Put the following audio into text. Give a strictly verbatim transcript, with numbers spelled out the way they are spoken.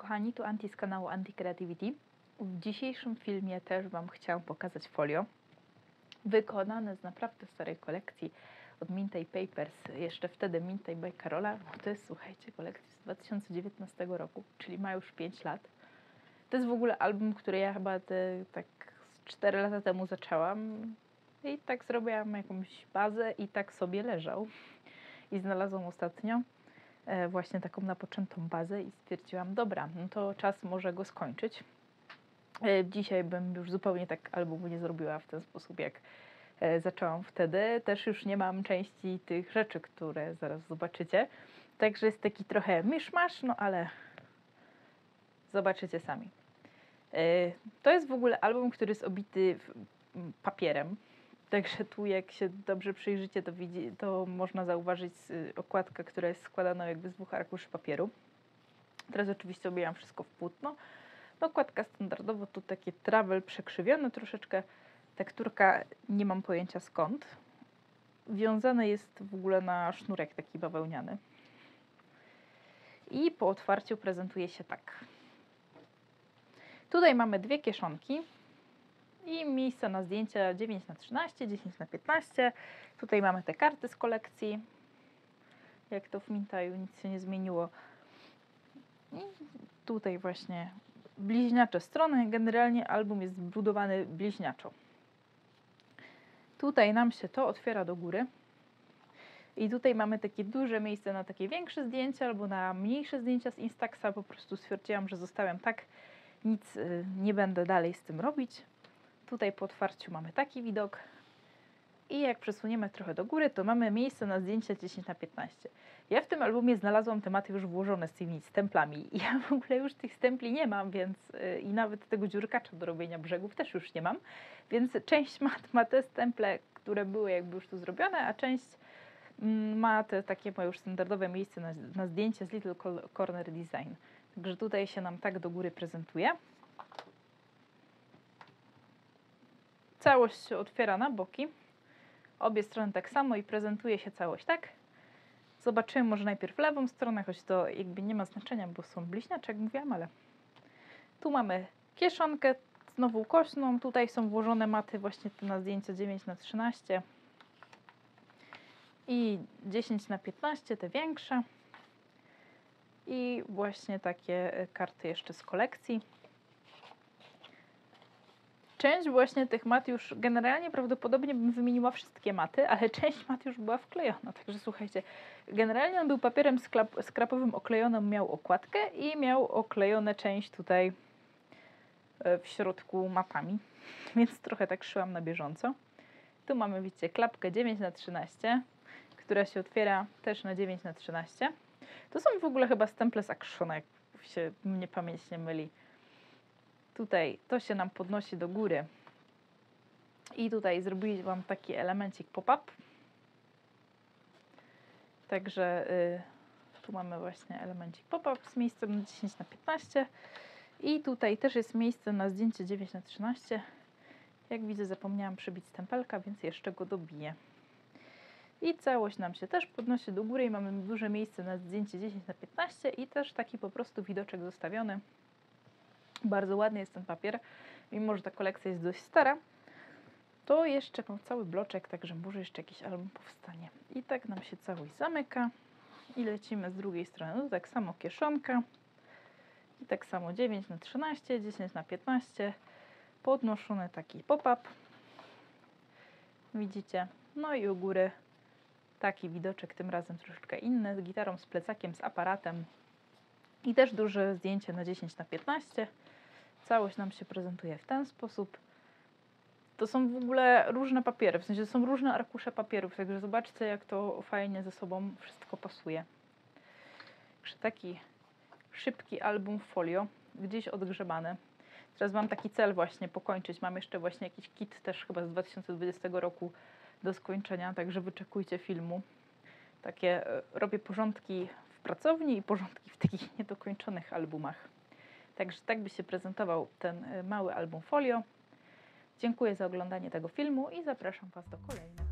kochani, tu Anti z kanału Anti Creativity. W dzisiejszym filmie też Wam chciałam pokazać folio wykonane z naprawdę starej kolekcji od Minty Papers, jeszcze wtedy Minty by Carola. To jest, słuchajcie, kolekcja z dwa tysiące dziewiętnastego roku, czyli ma już pięć lat. To jest w ogóle album, który ja chyba te, tak z cztery lata temu zaczęłam i tak zrobiłam jakąś bazę i tak sobie leżał. I znalazłam ostatnio właśnie taką napoczętą bazę i stwierdziłam, dobra, no to czas może go skończyć. Dzisiaj bym już zupełnie tak albumu nie zrobiła w ten sposób, jak zaczęłam wtedy. Też już nie mam części tych rzeczy, które zaraz zobaczycie. Także jest taki trochę miszmasz, no ale zobaczycie sami. To jest w ogóle album, który jest obity papierem. Także tu jak się dobrze przyjrzycie, to, widzi, to można zauważyć okładkę, która jest składana jakby z dwóch arkuszy papieru. Teraz oczywiście obijam wszystko w płótno. No, okładka standardowo, tu takie travel przekrzywione troszeczkę. Tekturka nie mam pojęcia skąd. Wiązane jest w ogóle na sznurek taki bawełniany. I po otwarciu prezentuje się tak. Tutaj mamy dwie kieszonki. I miejsce na zdjęcia dziewięć na trzynaście, dziesięć na piętnaście. Tutaj mamy te karty z kolekcji. Jak to w Mintaju, nic się nie zmieniło. I tutaj właśnie bliźniacze strony. Generalnie album jest zbudowany bliźniaczo. Tutaj nam się to otwiera do góry. I tutaj mamy takie duże miejsce na takie większe zdjęcia albo na mniejsze zdjęcia z Instaxa. Po prostu stwierdziłam, że zostawiam tak. Nic nie będę dalej z tym robić. Tutaj po otwarciu mamy taki widok i jak przesuniemy trochę do góry, to mamy miejsce na zdjęcia dziesięć na piętnaście. Ja w tym albumie znalazłam tematy już włożone z tymi stemplami i ja w ogóle już tych stempli nie mam, więc yy, i nawet tego dziurkacza do robienia brzegów też już nie mam, więc część mat ma te stemple, które były jakby już tu zrobione, a część mm, ma te takie moje już standardowe miejsce na, na zdjęcie z Little Corner Design. Także tutaj się nam tak do góry prezentuje. Całość się otwiera na boki, obie strony tak samo i prezentuje się całość tak. Zobaczymy może najpierw lewą stronę, choć to jakby nie ma znaczenia, bo są bliźniacze, jak mówiłam, ale tu mamy kieszonkę, znowu kośną, tutaj są włożone maty właśnie na zdjęcia dziewięć na trzynaście i dziesięć na piętnaście, te większe i właśnie takie karty jeszcze z kolekcji. Część właśnie tych mat już generalnie prawdopodobnie bym wymieniła wszystkie maty, ale część mat już była wklejona. Także słuchajcie, generalnie on był papierem sklep, skrapowym oklejonym, miał okładkę i miał oklejone część tutaj w środku matami, więc trochę tak szyłam na bieżąco. Tu mamy, widzicie, klapkę dziewięć na trzynaście, która się otwiera też na dziewięć na trzynaście. To są w ogóle chyba stemple z Actiona, jak się mnie pamięć nie myli. Tutaj to się nam podnosi do góry i tutaj zrobiłam taki elemencik pop-up. Także y, tu mamy właśnie elemencik pop-up z miejscem na dziesięć na piętnaście i tutaj też jest miejsce na zdjęcie dziewięć na trzynaście. Jak widzę, zapomniałam przybić stempelka, więc jeszcze go dobiję. I całość nam się też podnosi do góry i mamy duże miejsce na zdjęcie dziesięć na piętnaście i też taki po prostu widoczek zostawiony. Bardzo ładny jest ten papier, mimo że ta kolekcja jest dość stara, to jeszcze mam cały bloczek, także może jeszcze jakiś album powstanie. I tak nam się całość zamyka i lecimy z drugiej strony. No, tak samo kieszonka i tak samo dziewięć na trzynaście, dziesięć na piętnaście, podnoszony taki pop-up. Widzicie? No i u góry taki widoczek, tym razem troszeczkę inny, z gitarą, z plecakiem, z aparatem i też duże zdjęcie na dziesięć na piętnaście. Całość nam się prezentuje w ten sposób. To są w ogóle różne papiery, w sensie to są różne arkusze papierów, także zobaczcie, jak to fajnie ze sobą wszystko pasuje. Także taki szybki album folio, gdzieś odgrzebany. Teraz mam taki cel właśnie pokończyć. Mam jeszcze właśnie jakiś kit też chyba z dwa tysiące dwudziestego roku do skończenia, także wyczekujcie filmu. Takie robię porządki w pracowni i porządki w takich niedokończonych albumach. Także tak by się prezentował ten mały album folio. Dziękuję za oglądanie tego filmu i zapraszam Was do kolejnych.